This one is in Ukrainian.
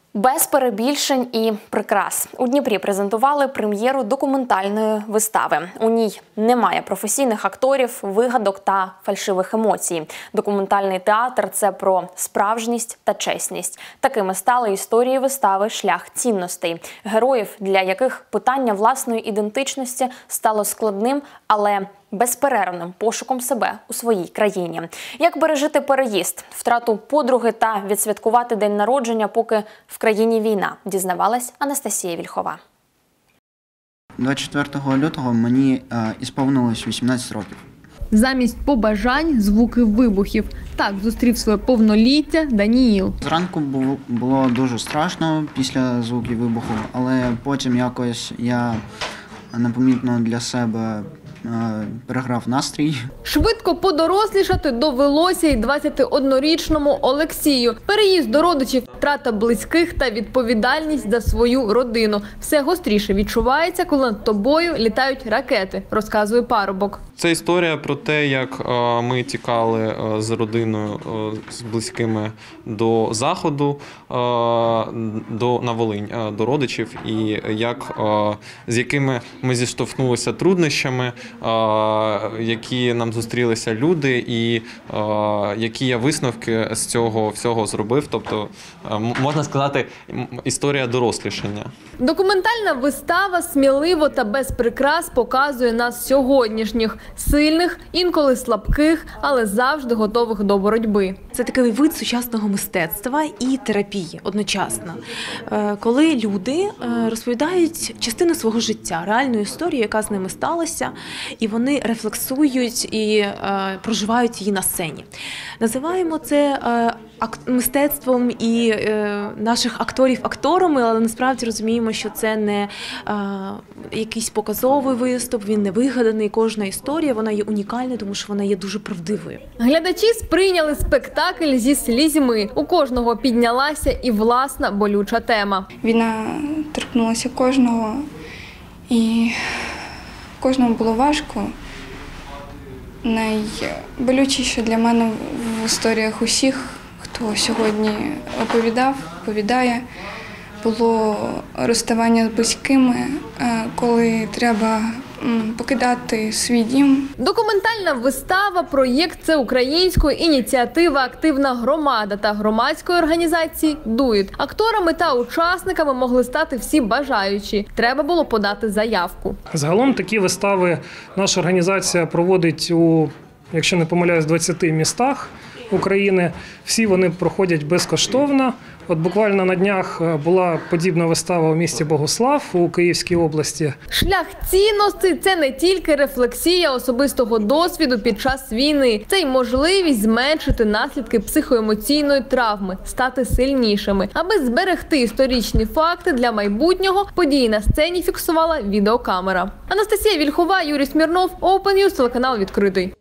Без перебільшень і прикрас. У Дніпрі презентували прем'єру документальної вистави. У ній немає професійних акторів, вигадок та фальшивих емоцій. Документальний театр – це про справжність та чесність. Такими стали історії вистави «Шлях цінностей». Героїв, для яких питання власної ідентичності стало складним, але безперервним пошуком себе у своїй країні. Як пережити переїзд, втрату подруги та відсвяткувати день народження, поки в країні війна, дізнавалась Анастасія Вільхова. 24 лютого мені ісповнилось 18 років. Замість побажань – звуки вибухів. Так зустрів своє повноліття Даніїл. Зранку було дуже страшно після звуків вибуху, але потім якось я непомітно для себе переграв настрій. Швидко подорослішати довелося й 21-річному Олексію. Переїзд до родичів, втрата близьких та відповідальність за свою родину. Все гостріше відчувається, коли над тобою літають ракети, розказує парубок. Це історія про те, як ми тікали з родиною, з близькими до Заходу, на Волинь, до родичів, і з якими ми зіштовхнулися труднощами, які нам зустрілися люди, і які я висновки з цього всього зробив. Тобто, можна сказати, історія дорослішання. Документальна вистава сміливо та без прикрас показує нас сьогоднішніх. Сильних, інколи слабких, але завжди готових до боротьби. Це такий вид сучасного мистецтва і терапії одночасно. Коли люди розповідають частину свого життя, реальну історію, яка з ними сталася, і вони рефлексують і проживають її на сцені. Називаємо це мистецтвом і наших акторів акторами, але насправді розуміємо, що це не якийсь показовий виступ, він не вигаданий. Кожна історія, вона є унікальною, тому що вона є дуже правдивою. Глядачі сприйняли спектакль зі слізьми. У кожного піднялася і власна болюча тема. Війна торкнулася кожного, і кожному було важко. Найболючіше для мене в історіях усіх, хто сьогодні оповідає, було розставання з близькими, коли треба покидати свій дім. Документальна вистава – проєкт всеукраїнської ініціативи «Активна громада» та громадської організації «Дует». Акторами та учасниками могли стати всі бажаючі. Треба було подати заявку. Загалом такі вистави наша організація проводить якщо не помиляюсь, 20 містах України. Всі вони проходять безкоштовно. От буквально на днях була подібна вистава у місті Богуслав у Київській області. Шлях цінностей – це не тільки рефлексія особистого досвіду під час війни. Це й можливість зменшити наслідки психоемоційної травми, стати сильнішими. Аби зберегти історичні факти для майбутнього, події на сцені фіксувала відеокамера. Анастасія Вільхова, Юрій Смірнов, Open News, телеканал «Відкритий».